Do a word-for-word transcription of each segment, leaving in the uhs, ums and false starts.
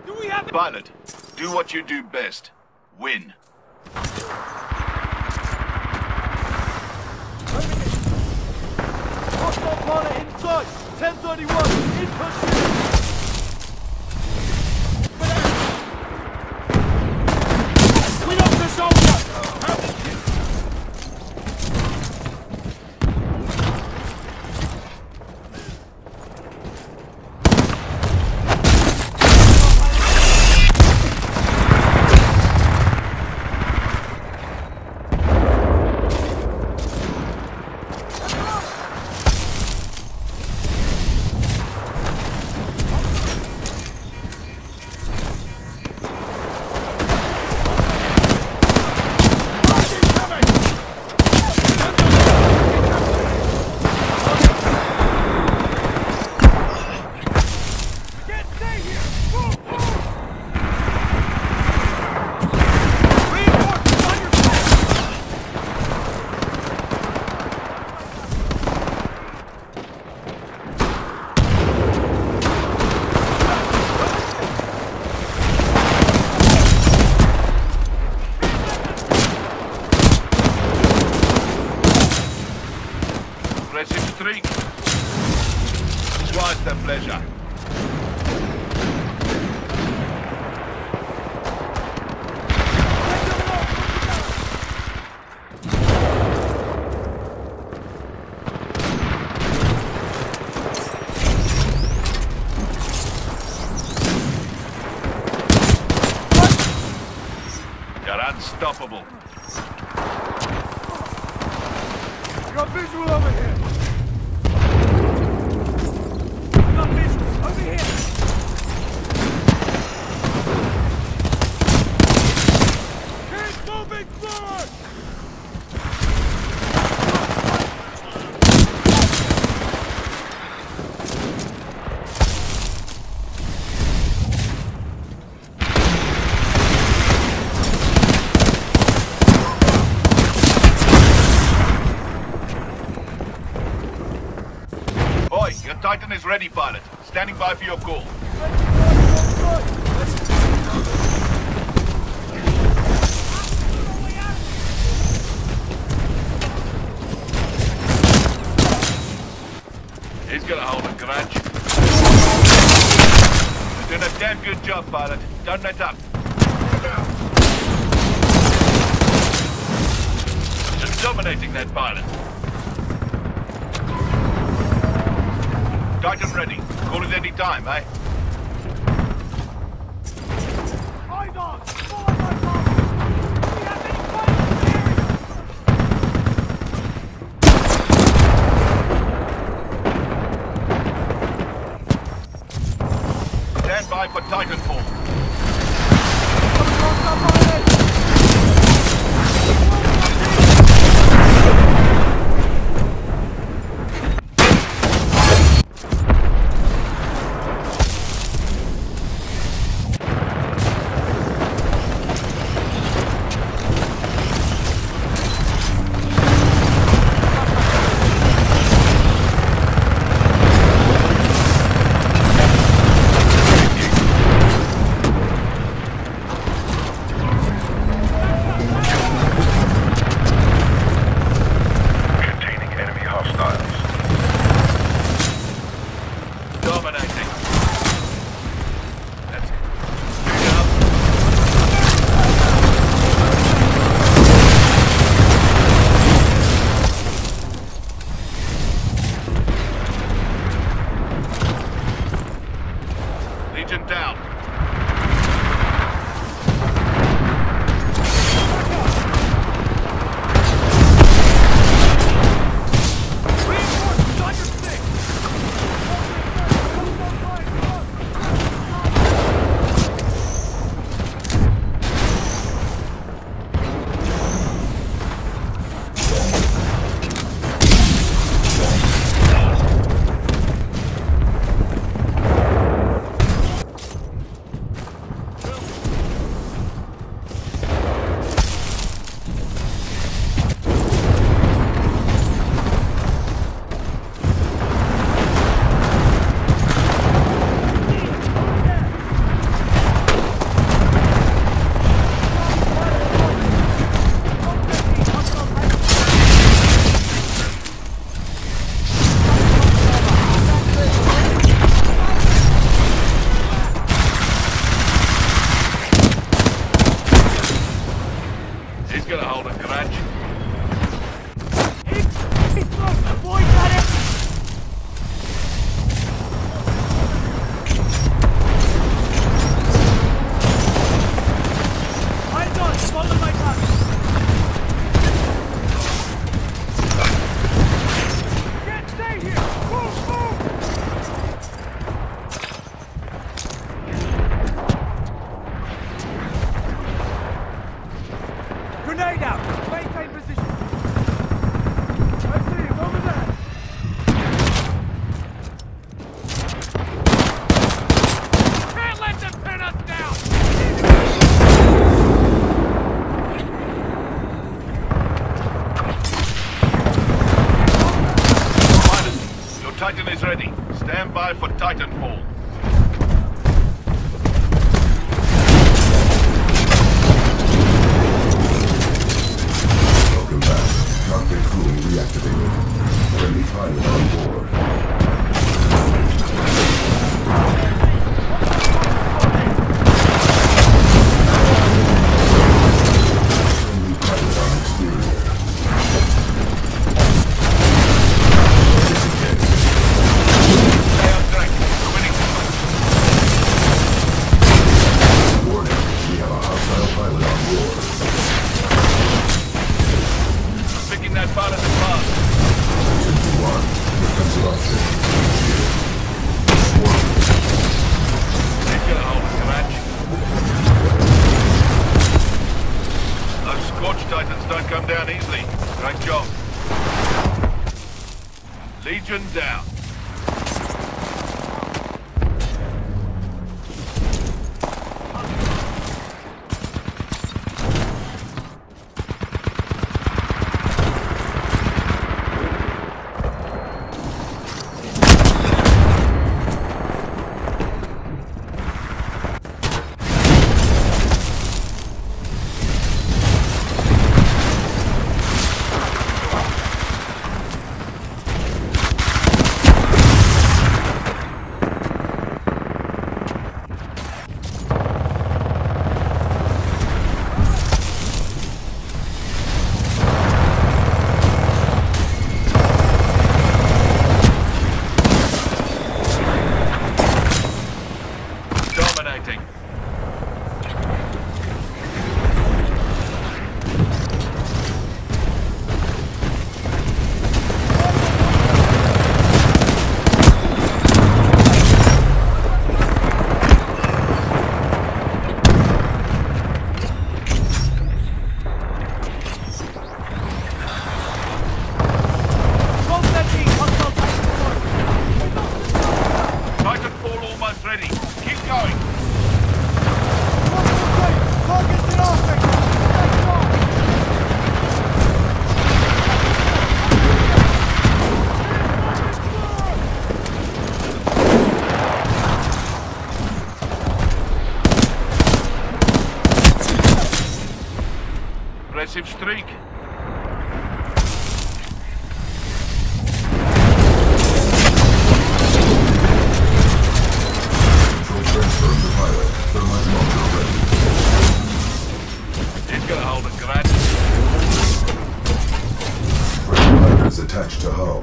Pilot, do what you do best. Win. Hostile pilot inside! ten thirty-one, in pursuit! We lost the soldier! How did you... Three. Twice the pleasure. You're unstoppable. We got visual over here! Over here! Keep moving forward! Boy, your Titan is ready, pilot. Standing by for your call. He's gonna hold a grudge. You're doing a damn good job, pilot. Don't let up. Just dominating that pilot. Titan ready. Call it any time, eh? Eyes on! Follow my target! Do we have any pilots in the area? Stand by for Titanfall. gonna hold a grudge. It's it's close. Boy, got it. Eyes on. Follow my path. Can't stay here. Move, move. Grenade out! Maintain position! I see him over there! Can't let them pin us down! Pilots, your Titan is ready. Stand by for Titanfall. Cockpit cooling reactivated. Friendly pilot on board. Friendly pilot on exterior. Stay on track. We're winning this one. Warning, we have a hostile pilot on board. Picking that pilot apart. One, defensive option. He's gonna hold a grudge. Those Scorch Titans don't come down easily. Great job. Legion down. Dominating. Titanfall almost ready. Keep going. Target's in our sector! Impressive streak. Transfer the pilot. Thermite launcher ready. He's gonna hold a grudge. Friendly pilot is attached to hull.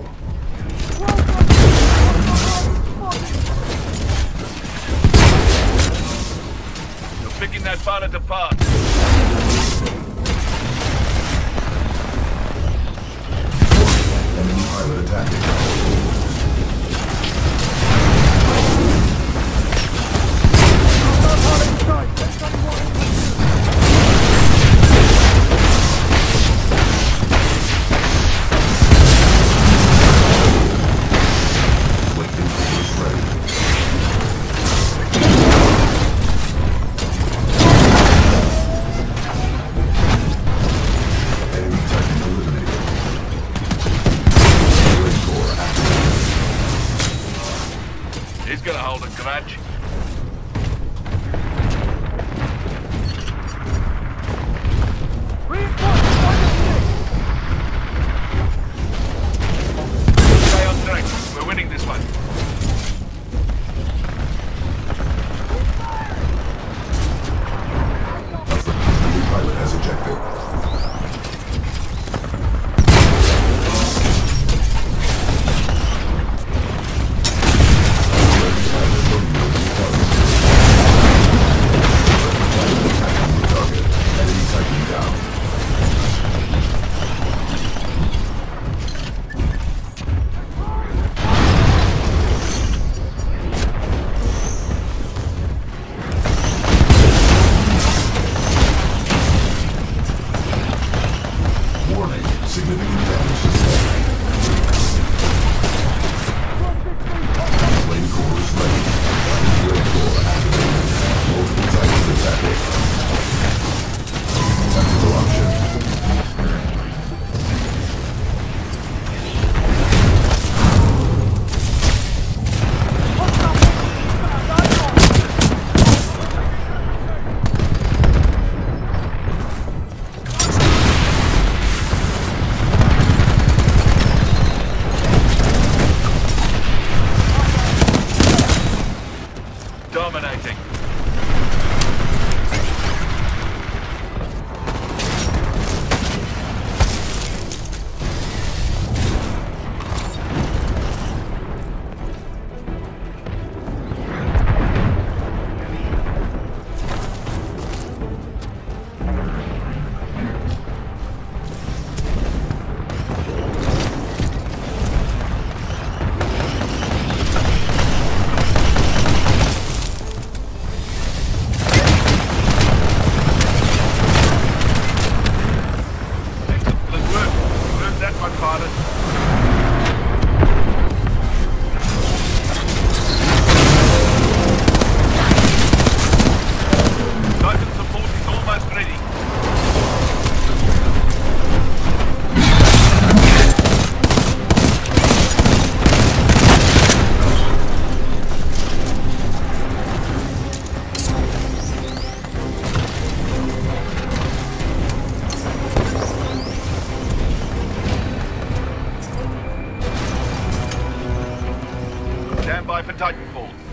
You're picking that pilot apart. Enemy pilot attacking. He's gonna hold a grudge. Stay on track. We're winning this one. The pilot has ejected. Significant damage sustained. Flame core is ready. Red core activated. Multiple Titans attacking. Tactical options. Dominating. Stand by for Titanfall.